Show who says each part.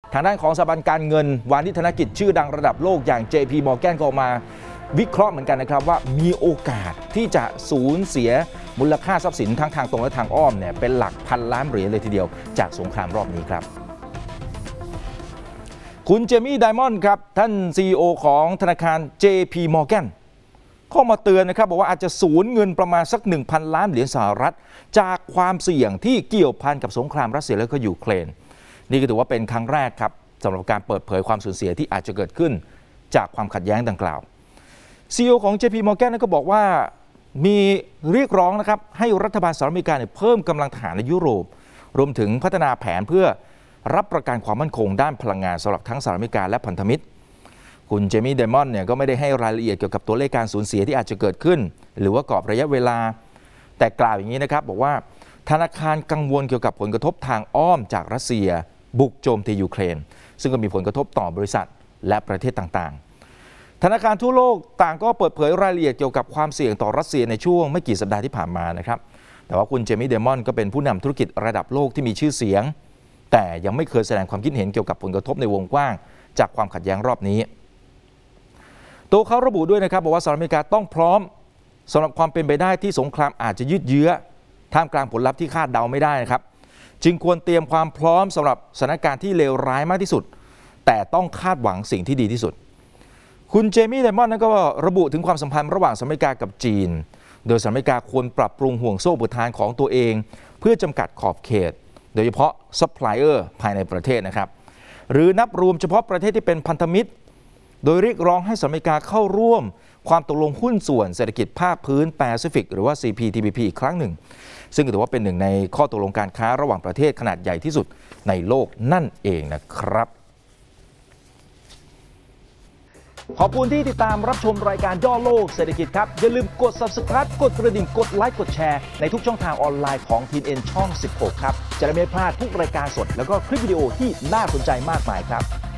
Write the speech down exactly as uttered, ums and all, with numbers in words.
Speaker 1: ทางด้านของสถาบันการเงินวานิชธนกิจชื่อดังระดับโลกอย่าง เจ พี Morgan ก็ออกมาวิเคราะห์เหมือนกันนะครับว่ามีโอกาสที่จะสูญเสียมูลค่าทรัพย์สินทั้งทางตรงและทางอ้อมเนี่ยเป็นหลักพันล้านเหรียญเลยทีเดียวจากสงครามรอบนี้ครับคุณเจมี่ไดมอนด์ครับท่าน ซี อี โอ ของธนาคาร เจ พี Morgan เข้ามาเตือนนะครับบอกว่าอาจจะสูญเงินประมาณสัก หนึ่งพัน ล้านเหรียญสหรัฐจากความเสี่ยงที่เกี่ยวพันกับสงครามรัสเซียและก็ยูเครนนี่ก็ถือว่าเป็นครั้งแรกครับสำหรับการเปิดเผยความสูญเสียที่อาจจะเกิดขึ้นจากความขัดแย้งดังกล่าว ซี อี โอ ของ เจ พี Morgan ก็บอกว่ามีเรียกร้องนะครับให้รัฐบาลสหรัฐอเมริกาเพิ่มกำลังทหารในยุโรปรวมถึงพัฒนาแผนเพื่อรับประกันความมั่นคงด้านพลังงานสำหรับทั้งสหรัฐอเมริกาและพันธมิตรคุณเจมี่ไดมอนด์เนี่ยก็ไม่ได้ให้รายละเอียดเกี่ยวกับตัวเลขการสูญเสียที่อาจจะเกิดขึ้นหรือว่ากรอบระยะเวลาแต่กล่าวอย่างนี้นะครับบอกว่าธนาคารกังวลเกี่ยวกับผลกระทบทางอ้อมจากรัสเซียบุกโจมตียูเครนซึ่งก็มีผลกระทบต่อบริษัทและประเทศต่างๆธนาคารทั่วโลกต่างก็เปิดเผยรายละเอียดเกี่ยวกับความเสี่ยงต่อรัสเซียในช่วงไม่กี่สัปดาห์ที่ผ่านมานะครับแต่ว่าคุณเจมี่ไดมอนด์ก็เป็นผู้นำธุรกิจระดับโลกที่มีชื่อเสียงแต่ยังไม่เคยแสดงความคิดเห็นเกี่ยวกับผลกระทบในวงกว้างจากความขัดแย้งรอบนี้ตัวเขาระบุด้วยนะครับบอกว่าสหรัฐอเมริกาต้องพร้อมสำหรับความเป็นไปได้ที่สงครามอาจจะยืดเยื้อท่ามกลางผลลัพธ์ที่คาดเดาไม่ได้นะครับจึงควรเตรียมความพร้อมสำหรับสถานการณ์ที่เลวร้ายมากที่สุดแต่ต้องคาดหวังสิ่งที่ดีที่สุดคุณเจมี่ไดมอนด์นั้นก็ระบุถึงความสัมพันธ์ระหว่างสหรัฐอเมริกากับจีนโดยสหรัฐอเมริกาควรปรับปรุงห่วงโซ่อุปทานของตัวเองเพื่อจำกัดขอบเขตโดยเฉพาะซัพพลายเออร์ภายในประเทศนะครับหรือนับรวมเฉพาะประเทศที่เป็นพันธมิตรโดยเรียกร้องให้สหรัฐอเมริกาเข้าร่วมความตกลงหุ้นส่วนเศรษฐกิจภาคพื้นแปซิฟิกหรือว่า ซี พี ที พี พี อีกครั้งหนึ่งซึ่งถือว่าเป็นหนึ่งในข้อตกลงการค้าระหว่างประเทศขนาดใหญ่ที่สุดในโลกนั่นเองนะครับขอบคุณที่ติดตามรับชมรายการย่อโลกเศรษฐกิจครับอย่าลืมกด ซับสไครบ์ กดกระดิ่งกดไลค์กดแชร์ในทุกช่องทางออนไลน์ของ ที เอ็น ช่อง สิบหกครับจะได้ไม่พลาดทุกรายการสดแล้วก็คลิปวิดีโอที่น่าสนใจมากมายครับ